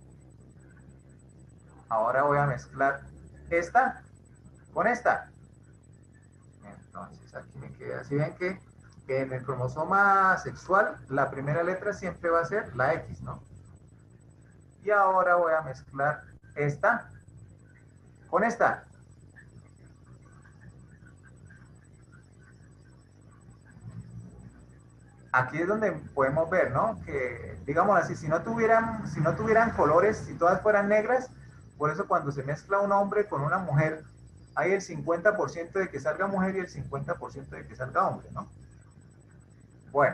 Ahora voy a mezclar esta con esta. Entonces aquí me queda, si ven que en el cromosoma sexual la primera letra siempre va a ser la X, ¿no? Y ahora voy a mezclar esta con esta. Aquí es donde podemos ver, ¿no? Que, digamos así, si no tuvieran colores, si todas fueran negras, por eso cuando se mezcla un hombre con una mujer, hay el 50% de que salga mujer y el 50% de que salga hombre, ¿no? Bueno,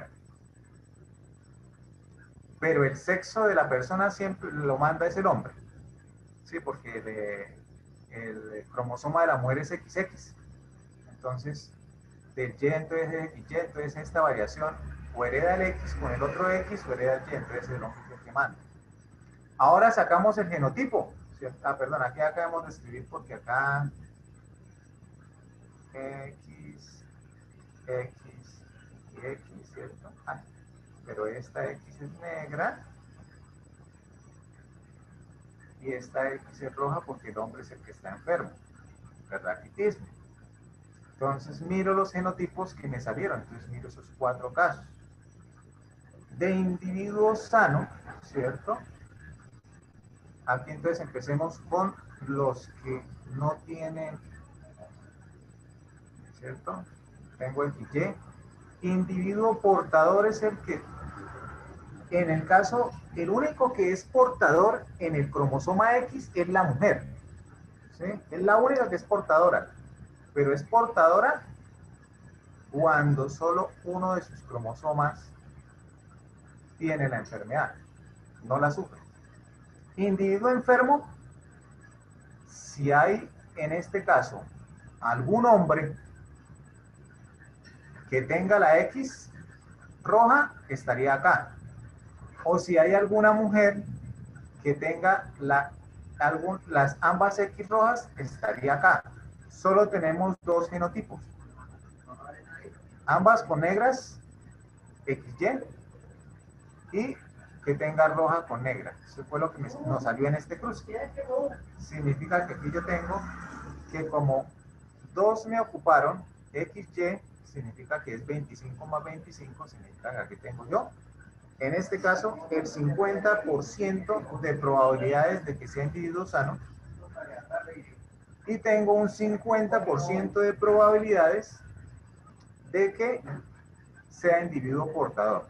pero el sexo de la persona siempre lo manda es el hombre, ¿sí? Porque el cromosoma de la mujer es XX. Entonces, del Y entonces es XY, entonces esta variación o hereda el X con el otro X o hereda el Y, entonces el hombre es el que manda. Ahora sacamos el genotipo. ¿Cierto? Ah, perdón, aquí acabamos de escribir porque acá X, X y X, ¿cierto? Ah, pero esta X es negra y esta X es roja porque el hombre es el que está enfermo, raquitismo. Entonces miro los genotipos que me salieron, entonces miro esos 4 casos. De individuo sano, ¿cierto? Aquí entonces empecemos con los que no tienen, ¿cierto? Tengo el Y. Individuo portador es el que, en el caso, el único que es portador en el cromosoma X es la mujer, ¿sí? Es la única que es portadora, pero es portadora cuando solo uno de sus cromosomas tiene la enfermedad, no la sufre. Individuo enfermo, si hay en este caso algún hombre que tenga la X roja, estaría acá. O si hay alguna mujer que tenga las ambas X rojas, estaría acá. Solo tenemos 2 genotipos. Ambas con negras, XY, y que tenga roja con negra. Eso fue lo que nos salió en este cruce. Significa que aquí yo tengo que como 2 me ocuparon, XY significa que es 25 más 25, significa que aquí tengo yo. En este caso, el 50% de probabilidades de que sea individuo sano. Y tengo un 50% de probabilidades de que sea individuo portador.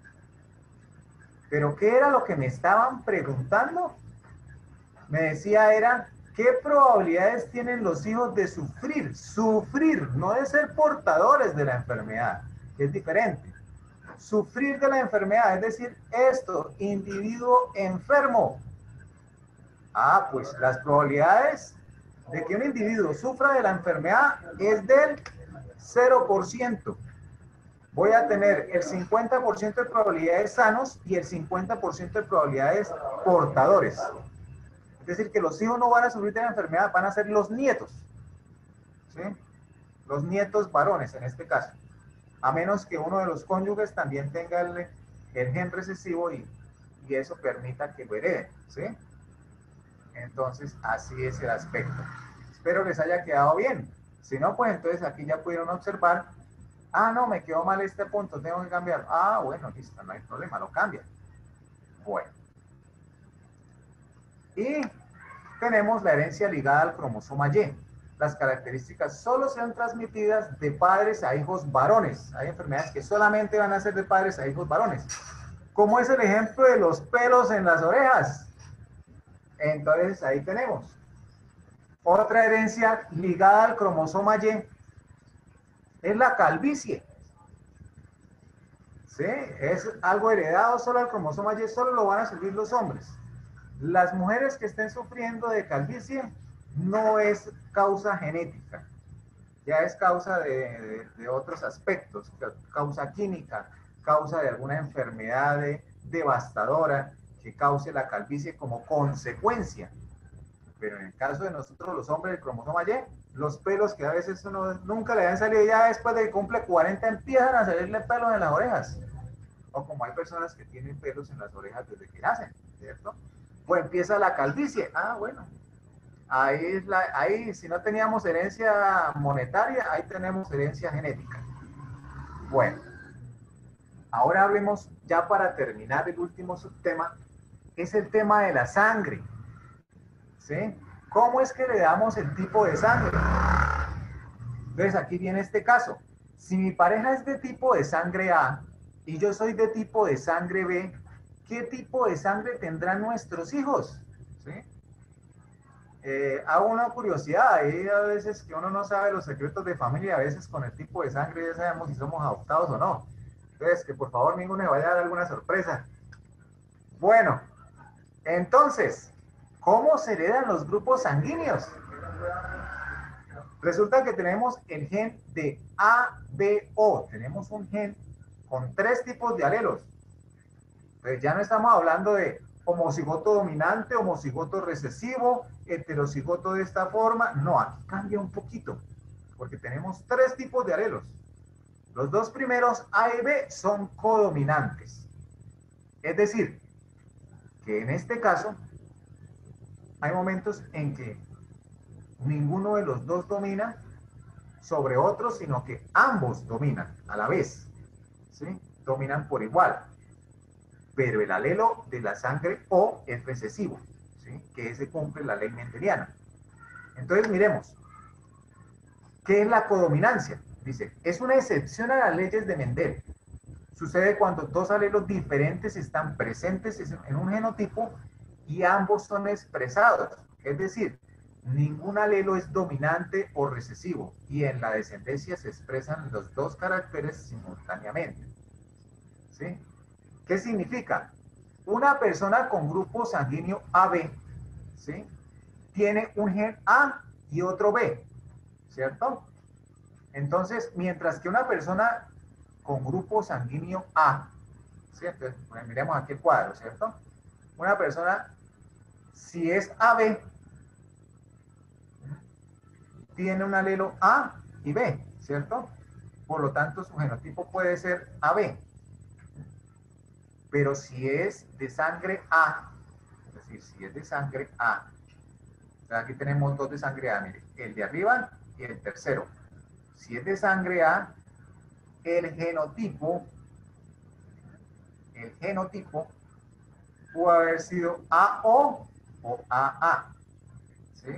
Pero ¿qué era lo que me estaban preguntando? Me decía era, ¿qué probabilidades tienen los hijos de sufrir? Sufrir, no de ser portadores de la enfermedad, que es diferente. Sufrir de la enfermedad, es decir, esto, individuo enfermo. Ah, pues las probabilidades de que un individuo sufra de la enfermedad es del 0%. Voy a tener el 50% de probabilidades sanos y el 50% de probabilidades portadores. Es decir, que los hijos no van a sufrir de la enfermedad, van a ser los nietos. ¿Sí? Los nietos varones en este caso. A menos que uno de los cónyuges también tenga el gen recesivo y eso permita que lo hereden. ¿Sí? Entonces, así es el aspecto. Espero les haya quedado bien. Si no, pues entonces aquí ya pudieron observar. Ah, no, me quedó mal este punto, tengo que cambiar. Ah, bueno, listo, no hay problema, lo cambia. Bueno. Y tenemos la herencia ligada al cromosoma Y. Las características solo serán transmitidas de padres a hijos varones. Hay enfermedades que solamente van a ser de padres a hijos varones. ¿Cómo es el ejemplo de los pelos en las orejas? Entonces, ahí tenemos. Otra herencia ligada al cromosoma Y es la calvicie. ¿Sí? Es algo heredado solo al cromosoma Y, solo lo van a sufrir los hombres. Las mujeres que estén sufriendo de calvicie no es causa genética, ya es causa de otros aspectos, causa química, causa de alguna enfermedad devastadora que cause la calvicie como consecuencia. Pero en el caso de nosotros los hombres del cromosoma Y, los pelos que a veces uno nunca le han salido, ya después de que cumple 40 empiezan a salirle pelos en las orejas. O como hay personas que tienen pelos en las orejas desde que nacen, ¿cierto? Pues empieza la calvicie. Ah, bueno. Ahí si no teníamos herencia monetaria, ahí tenemos herencia genética. Bueno, ahora hablemos ya para terminar el último subtema, es el tema de la sangre. ¿Sí? ¿Cómo es que le damos el tipo de sangre? Entonces aquí viene este caso. Si mi pareja es de tipo de sangre A y yo soy de tipo de sangre B, ¿qué tipo de sangre tendrán nuestros hijos? ¿Sí? Hago una curiosidad, hay a veces que uno no sabe los secretos de familia, a veces con el tipo de sangre ya sabemos si somos adoptados o no. Entonces, que por favor ninguno se vaya a dar alguna sorpresa. Bueno, entonces, ¿cómo se heredan los grupos sanguíneos? Resulta que tenemos el gen de ABO, tenemos un gen con 3 tipos de alelos. Entonces ya no estamos hablando de homocigoto dominante, homocigoto recesivo, heterocigoto de esta forma. No, aquí cambia un poquito, porque tenemos 3 tipos de alelos. Los 2 primeros, A y B, son codominantes. Es decir, que en este caso hay momentos en que ninguno de los 2 domina sobre otro, sino que ambos dominan a la vez, ¿sí? Dominan por igual. Pero el alelo de la sangre O es recesivo, ¿sí? Que ese cumple la ley mendeliana. Entonces miremos, ¿qué es la codominancia? Dice, es una excepción a las leyes de Mendel. Sucede cuando 2 alelos diferentes están presentes en un genotipo y ambos son expresados. Es decir, ningún alelo es dominante o recesivo y en la descendencia se expresan los 2 caracteres simultáneamente. ¿Sí? ¿Qué significa? Una persona con grupo sanguíneo AB, ¿sí? Tiene un gen A y otro B, ¿cierto? Entonces, mientras que una persona con grupo sanguíneo A, ¿cierto? Bueno, miremos aquí el cuadro, ¿cierto? Una persona, si es AB, tiene un alelo A y B, ¿cierto? Por lo tanto, su genotipo puede ser AB. Pero si es de sangre A, es decir, si es de sangre A, aquí tenemos 2 de sangre A, mire, el de arriba Y el tercero, si es de sangre A, el genotipo puede haber sido AO o AA. ¿Sí?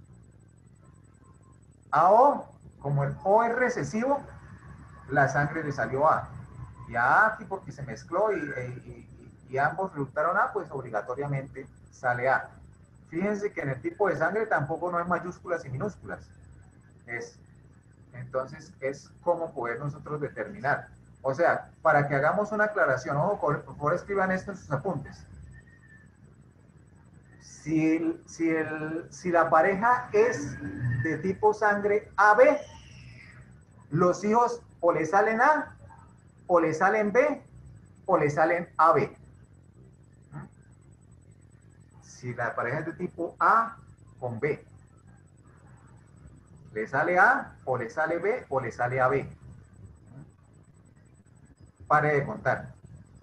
AO, como el O es recesivo, la sangre le salió A. Y A aquí porque se mezcló y ambos resultaron A, pues obligatoriamente sale A. Fíjense que en el tipo de sangre tampoco no hay mayúsculas y minúsculas. Entonces es como poder nosotros determinar. O sea, para que hagamos una aclaración, ojo, por favor escriban esto en sus apuntes. Si la pareja es de tipo sangre AB, los hijos o le salen A, o le salen B, o le salen AB. Si la pareja es de tipo A con B, le sale A, o le sale B, o le sale AB. Pare de contar.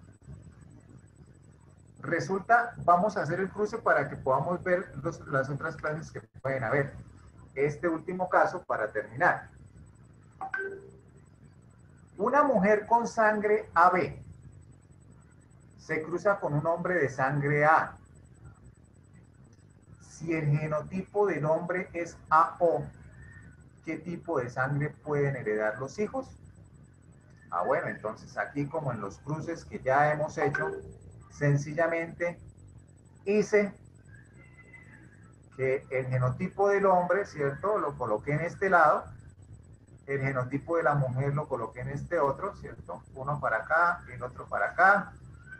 Resulta, vamos a hacer el cruce para que podamos ver las otras clases que pueden haber. Este último caso para terminar. Una mujer con sangre AB se cruza con un hombre de sangre A. Si el genotipo del hombre es AO, ¿qué tipo de sangre pueden heredar los hijos? Bueno, entonces aquí como en los cruces que ya hemos hecho, sencillamente hice que el genotipo del hombre, ¿cierto? Lo coloqué en este lado, el genotipo de la mujer lo coloqué en este otro, ¿cierto? Uno para acá y el otro para acá.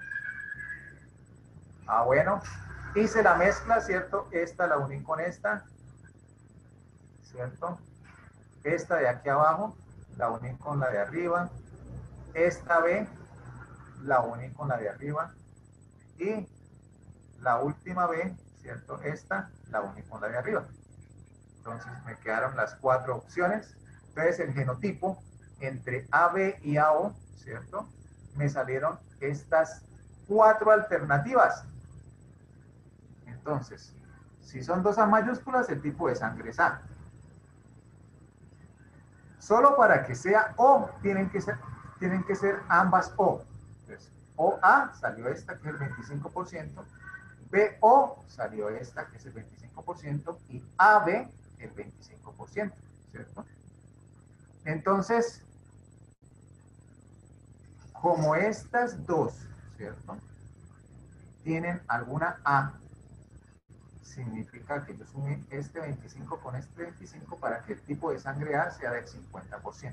Bueno, hice la mezcla, ¿cierto? Esta la uní con esta, ¿cierto? Esta de aquí abajo la uní con la de arriba, esta B la uní con la de arriba y la última B, ¿cierto? Esta la uní con la de arriba. Entonces me quedaron las 4 opciones. Entonces el genotipo entre AB y AO, ¿cierto? Me salieron estas 4 alternativas. Entonces, si son 2 A mayúsculas, el tipo de sangre es A. Solo para que sea O, tienen que ser ambas O. Entonces, OA salió esta, que es el 25%, BO salió esta, que es el 25%, y AB el 25%, ¿cierto? Entonces, como estas dos, ¿cierto?, tienen alguna A, significa que yo sumé este 25 con este 25 para que el tipo de sangre A sea del 50%.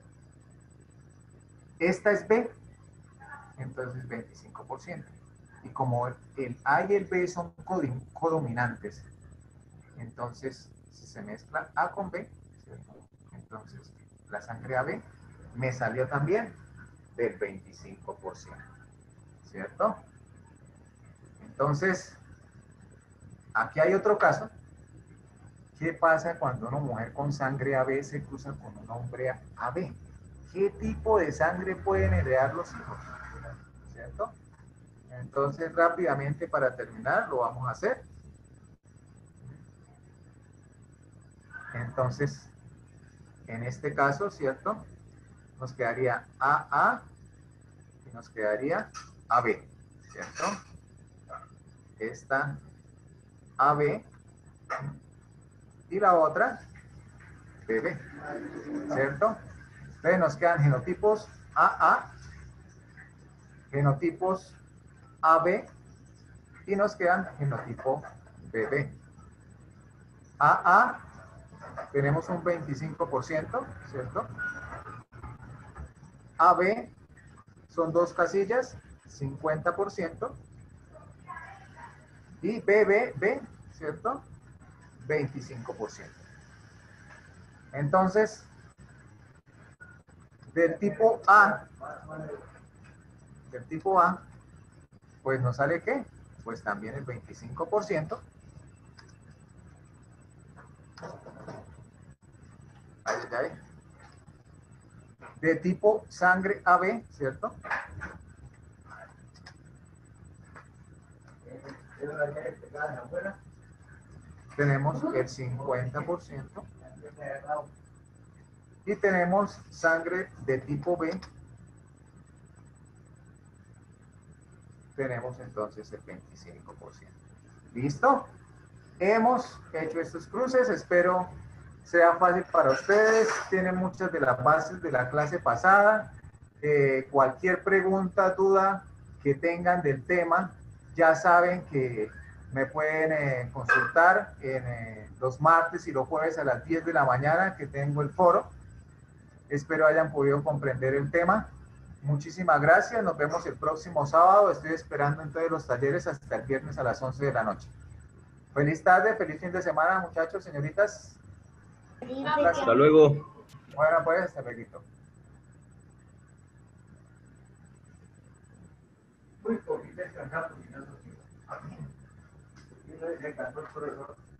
Esta es B, entonces 25%. Y como el A y el B son codominantes, entonces si se mezcla A con B, ¿cierto?, entonces la sangre AB me salió también del 25%, ¿cierto? Entonces, aquí hay otro caso. ¿Qué pasa cuando una mujer con sangre AB se cruza con un hombre AB? ¿Qué tipo de sangre pueden heredar los hijos? ¿Cierto? Entonces, rápidamente para terminar, lo vamos a hacer. Entonces, en este caso, ¿cierto?, nos quedaría AA y nos quedaría AB, ¿cierto? Esta AB y la otra BB, ¿cierto? Entonces nos quedan genotipos AA, genotipos AB y nos quedan genotipo BB. AA tenemos un 25%, ¿cierto? AB son 2 casillas, 50%. Y BBB, ¿cierto?, 25%. Entonces, del tipo A, pues nos sale ¿qué? Pues también el 25%. Ahí. De tipo sangre AB, ¿cierto? Tenemos el 50%. Y tenemos sangre de tipo B. Tenemos entonces el 25%. ¿Listo? Hemos hecho estos cruces. Espero sea fácil para ustedes. Tienen muchas de las bases de la clase pasada. Cualquier pregunta, duda que tengan del tema, ya saben que me pueden consultar en los martes y los jueves a las 10 de la mañana que tengo el foro. Espero hayan podido comprender el tema. Muchísimas gracias. Nos vemos el próximo sábado. Estoy esperando entonces los talleres hasta el viernes a las 11 de la noche. Feliz tarde, feliz fin de semana, muchachos, señoritas. Hasta luego. Bueno, pues, hasta luego. Muy poquito descansado, porque no es posible. Y no descansó el profesor.